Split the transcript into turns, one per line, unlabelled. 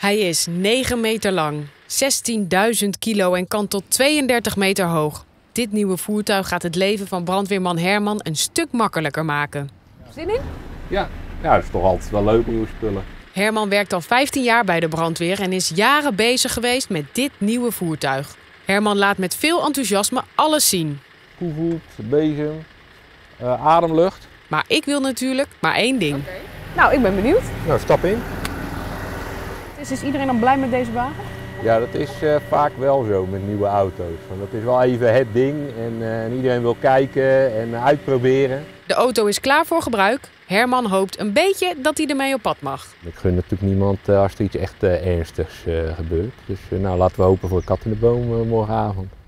Hij is 9 meter lang, 16.000 kilo en kan tot 32 meter hoog. Dit nieuwe voertuig gaat het leven van brandweerman Herman een stuk makkelijker maken. Zin in?
Ja, dat is toch altijd wel leuk, nieuwe spullen.
Herman werkt al 15 jaar bij de brandweer en is jaren bezig geweest met dit nieuwe voertuig. Herman laat met veel enthousiasme alles zien.
Koevoet, bezem, ademlucht.
Maar ik wil natuurlijk maar één ding. Nou, ik ben benieuwd.
Nou, stap in.
Is iedereen dan blij met deze wagen?
Ja, dat is vaak wel zo met nieuwe auto's. Want dat is wel even het ding en iedereen wil kijken en uitproberen.
De auto is klaar voor gebruik. Herman hoopt een beetje dat hij ermee op pad mag.
Ik gun natuurlijk niemand als er iets echt ernstigs gebeurt. Dus laten we hopen voor een kat in de boom morgenavond.